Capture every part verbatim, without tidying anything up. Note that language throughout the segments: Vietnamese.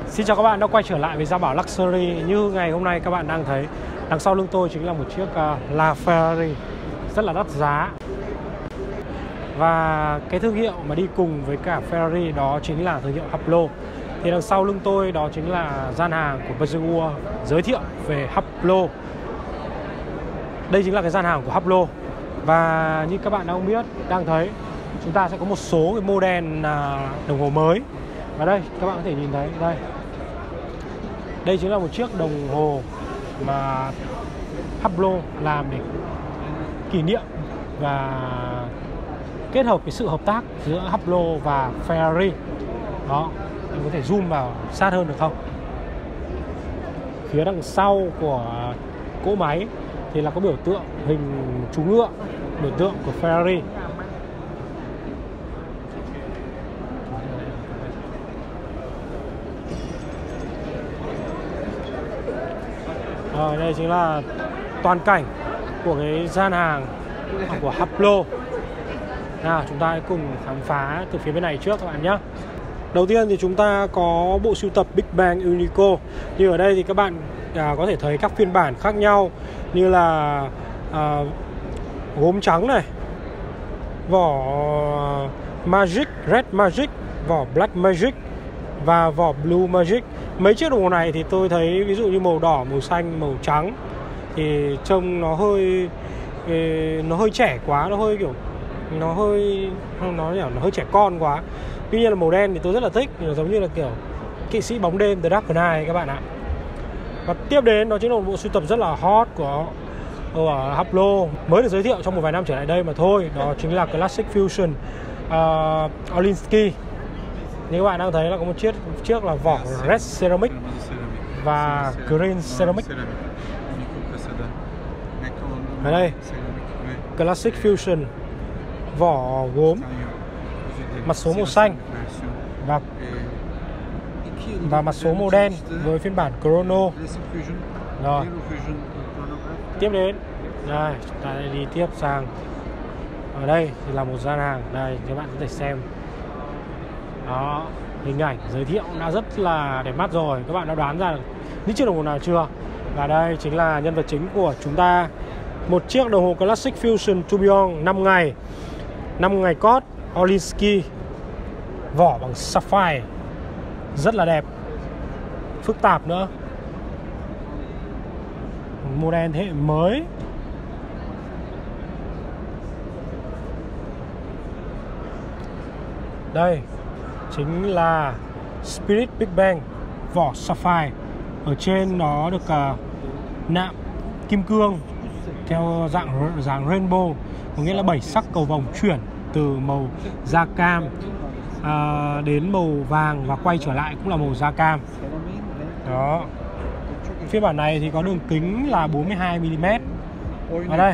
Xin chào các bạn đã quay trở lại với Gia Bảo Luxury. Như ngày hôm nay các bạn đang thấy, đằng sau lưng tôi chính là một chiếc uh, LaFerrari rất là đắt giá. Và cái thương hiệu mà đi cùng với cả Ferrari đó chính là thương hiệu Hublot. Thì đằng sau lưng tôi đó chính là gian hàng của Peugeot giới thiệu về Hublot. Đây chính là cái gian hàng của Hublot. Và như các bạn đang biết, đang thấy, chúng ta sẽ có một số cái model uh, đồng hồ mới. Và đây, các bạn có thể nhìn thấy, đây Đây chính là một chiếc đồng hồ mà Hublot làm để kỷ niệm và kết hợp cái sự hợp tác giữa Hublot và Ferrari. Đó, mình có thể zoom vào sát hơn được không? Phía đằng sau của cỗ máy thì là có biểu tượng hình chú ngựa, biểu tượng của Ferrari. Rồi, đây chính là toàn cảnh của cái gian hàng của Hublot. Nào, chúng ta hãy cùng khám phá từ phía bên này trước các bạn nhé. Đầu tiên thì chúng ta có bộ sưu tập Big Bang Unico. Như ở đây thì các bạn à, có thể thấy các phiên bản khác nhau, như là à, gốm trắng này, vỏ Magic, Red Magic, vỏ Black Magic và vỏ Blue Magic. Mấy chiếc đồng hồ này thì tôi thấy ví dụ như màu đỏ, màu xanh, màu trắng thì trông nó hơi nó hơi trẻ quá, nó hơi kiểu nó hơi nó nó hơi trẻ con quá. Tuy nhiên là màu đen thì tôi rất là thích, giống như là kiểu kỵ sĩ bóng đêm The Dark Knight các bạn ạ. Và tiếp đến đó chính là một bộ sưu tập rất là hot của ở Hublot, mới được giới thiệu trong một vài năm trở lại đây mà thôi. Đó chính là Classic Fusion uh, Olinsky. Như các bạn đang thấy là có một chiếc chiếc là vỏ Red Ceramic và Green Ceramic. Ở đây Classic Fusion, vỏ gốm, mặt số màu xanh và và mặt số màu đen với phiên bản Chrono. Rồi, tiếp đến đây, chúng ta đi tiếp sang ở đây thì là một gian hàng. Đây, các bạn có thể xem đó, hình ảnh giới thiệu đã rất là đẹp mắt rồi. Các bạn đã đoán ra được những chiếc đồng hồ nào chưa? Và đây chính là nhân vật chính của chúng ta, một chiếc đồng hồ Classic Fusion Tourbillon năm ngày, năm ngày cốt Olinsky, vỏ bằng sapphire, rất là đẹp, phức tạp nữa, model thế hệ mới. Đây chính là Spirit Big Bang, vỏ sapphire. Ở trên nó được uh, nạm kim cương theo dạng dạng rainbow, có nghĩa là bảy sắc cầu vồng chuyển từ màu da cam uh, đến màu vàng và quay trở lại cũng là màu da cam. Đó. Phiên bản này thì có đường kính là bốn mươi hai mi li mét. Ở đây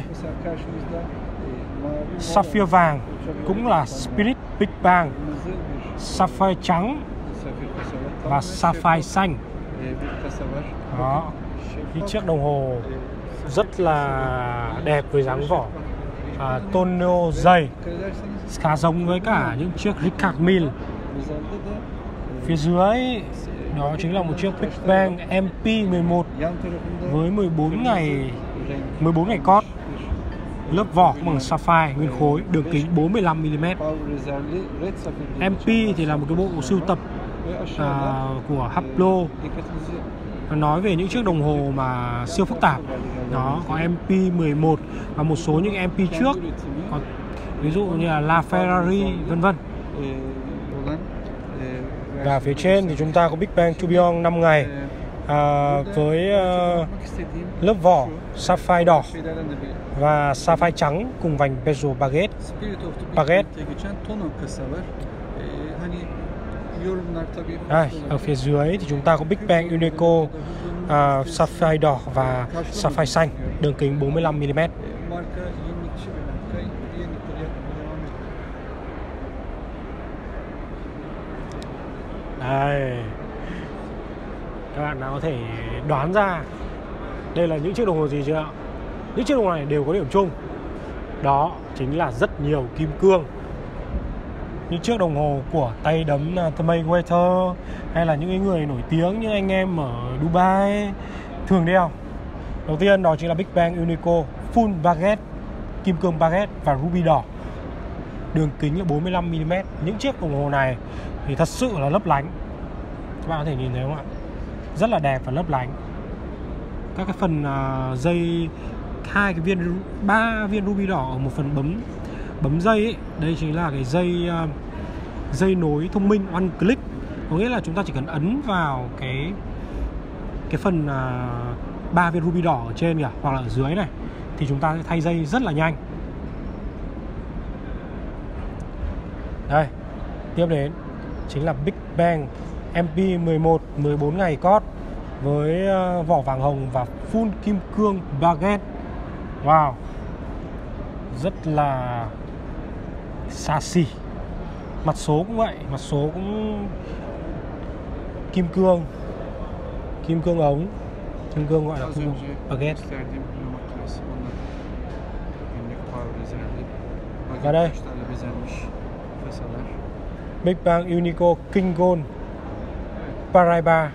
sapphire vàng cũng là Spirit Big Bang, sapphire trắng và sapphire xanh. Đó, những chiếc đồng hồ rất là đẹp với dáng vỏ à, tonneau dày, khá giống với cả những chiếc Richard Mille. Phía dưới đó chính là một chiếc Big Bang em pê mười một với mười bốn ngày mười bốn ngày cốt, lớp vỏ bằng sapphire nguyên khối, đường kính bốn mươi lăm mi li mét. em pê thì là một cái bộ sưu tập à, của Hublot, nói về những chiếc đồng hồ mà siêu phức tạp. Đó, có em pê mười một và một số những em pê trước, còn ví dụ như là LaFerrari vân vân. Và phía trên thì chúng ta có Big Bang Tourbillon năm ngày à, với uh, lớp vỏ sapphire đỏ và sapphire trắng cùng vành bezel baguette. Baguette. Đây, ở phía dưới thì chúng ta có Big Bang Unico uh, sapphire đỏ và sapphire xanh, đường kính bốn mươi lăm mi li mét. Đây, các bạn nào có thể đoán ra đây là những chiếc đồng hồ gì chưa? Những chiếc đồng hồ này đều có điểm chung, đó chính là rất nhiều kim cương. những chiếc đồng hồ của tay đấm Tommy Waiter hay là những cái người nổi tiếng như anh em ở Dubai thường đeo. Đầu tiên đó chính là Big Bang Unico Full Baguette, kim cương baguette và ruby đỏ. Đường kính là bốn mươi lăm mi li mét. Những chiếc đồng hồ này thì thật sự là lấp lánh. Các bạn có thể nhìn thấy không ạ? Rất là đẹp và lấp lánh. Các cái phần uh, dây, hai cái viên, ba viên ruby đỏ ở một phần bấm bấm dây ấy. Đây chính là cái dây uh, dây nối thông minh one click. Có nghĩa là chúng ta chỉ cần ấn vào cái cái phần ba uh, viên ruby đỏ ở trên kìa, hoặc là ở dưới này, thì chúng ta sẽ thay dây rất là nhanh. Đây, tiếp đến chính là Big Bang em pê mười một mười bốn ngày cót với uh, vỏ vàng hồng và full kim cương baguette. Wow, rất là xa xỉ. Mặt số cũng vậy, mặt số cũng kim cương, kim cương ống, kim cương gọi là kim cương baguette. Và đây Big Bang Unico King Gold Paraiba.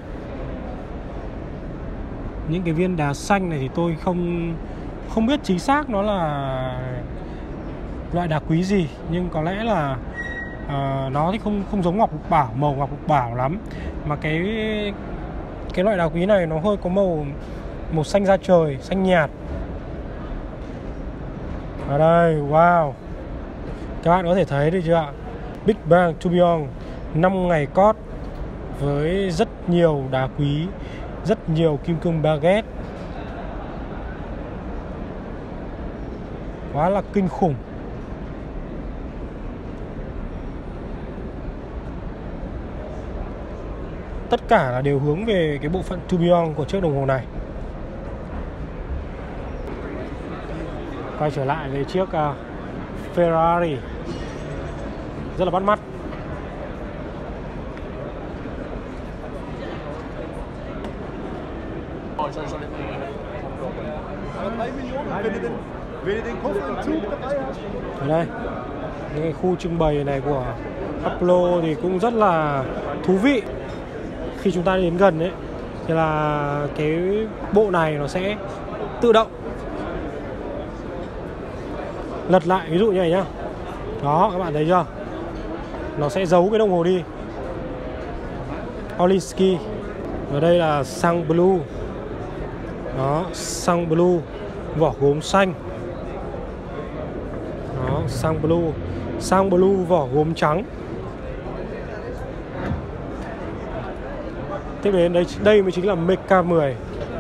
Những cái viên đá xanh này thì tôi không không biết chính xác nó là loại đá quý gì, nhưng có lẽ là uh, nó thì không không giống ngọc lục bảo, màu ngọc lục bảo lắm, mà cái cái loại đá quý này nó hơi có màu màu xanh da trời, xanh nhạt. Ở đây, wow, các bạn có thể thấy được chưa ạ? Big Bang Tourbillon năm ngày cót với rất nhiều đá quý, rất nhiều kim cương baguette. Quá là kinh khủng. Tất cả là đều hướng về cái bộ phận tourbillon của chiếc đồng hồ này. Quay trở lại với chiếc uh, Ferrari rất là bắt mắt. Ở đây, những cái khu trưng bày này của Hublot thì cũng rất là thú vị. Khi chúng ta đến gần ấy, thì là cái bộ này nó sẽ tự động lật lại, ví dụ như này nhá. Đó, các bạn thấy chưa? Nó sẽ giấu cái đồng hồ đi. Olinsky. Và đây là Sang Blue. Đó, Sang Blue, vỏ gốm xanh. Đó, Sang Blue, Sang Blue vỏ gốm trắng. Tiếp đến đây, đây mới chính là Mecha mười.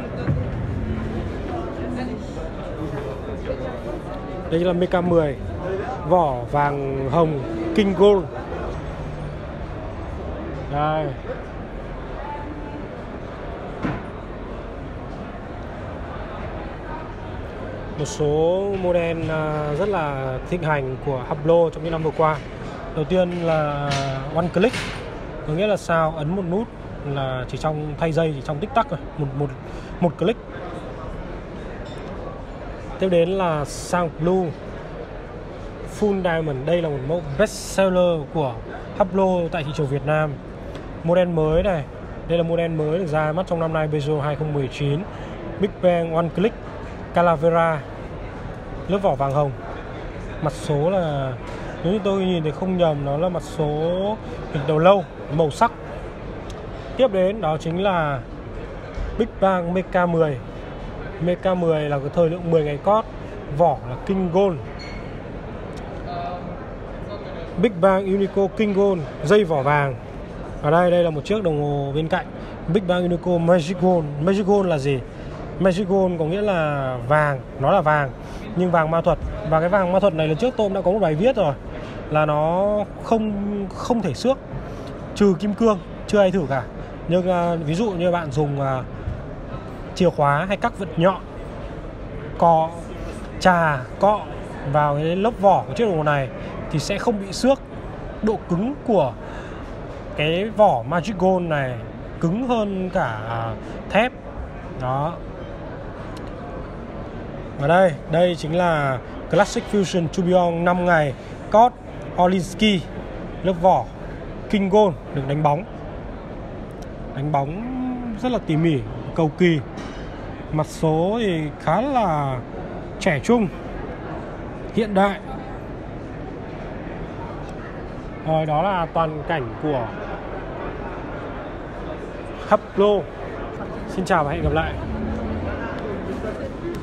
Đây là Mecha mười, vỏ vàng hồng King Gold. Đây. Một số model rất là thịnh hành của Hublot trong những năm vừa qua. Đầu tiên là one click, có nghĩa là sao ấn một nút là chỉ trong thay dây chỉ trong tích tắc rồi, một một một click. Tiếp đến là Sang Blue Full Diamond. Đây là một mẫu best seller của Hublot tại thị trường Việt Nam. Model mới này, đây là model mới được ra mắt trong năm nay Bezo hai không một chín. Big Bang One Click Calavera, lớp vỏ vàng hồng. Mặt số là, nếu như tôi nhìn thì không nhầm, nó là mặt số hình đầu lâu, màu sắc. Tiếp đến đó chính là Big Bang Mecha mười. Mecha mười là cái thời lượng mười ngày cót, vỏ là King Gold. Big Bang Unico King Gold, dây vỏ vàng. Ở đây, đây là một chiếc đồng hồ bên cạnh Big Bang Unico Magic Gold. Magic Gold là gì? Magic Gold có nghĩa là vàng, nó là vàng nhưng vàng ma thuật. Và cái vàng ma thuật này lần trước tôi cũng đã có một bài viết rồi, là nó không không thể xước, trừ kim cương, chưa ai thử cả. Nhưng uh, ví dụ như bạn dùng uh, chìa khóa hay các vật nhọn cọ, trà, cọ vào cái lớp vỏ của chiếc đồng hồ này thì sẽ không bị xước. Độ cứng của cái vỏ Magic Gold này cứng hơn cả uh, thép. Đó. Ở đây, đây chính là Classic Fusion Tourbillon năm ngày cót Olinsky. lớp vỏ king gold được đánh bóng. Đánh bóng rất là tỉ mỉ, cầu kỳ. Mặt số thì khá là trẻ trung, hiện đại. Rồi, đó là toàn cảnh của Hublot. Xin chào và hẹn gặp lại.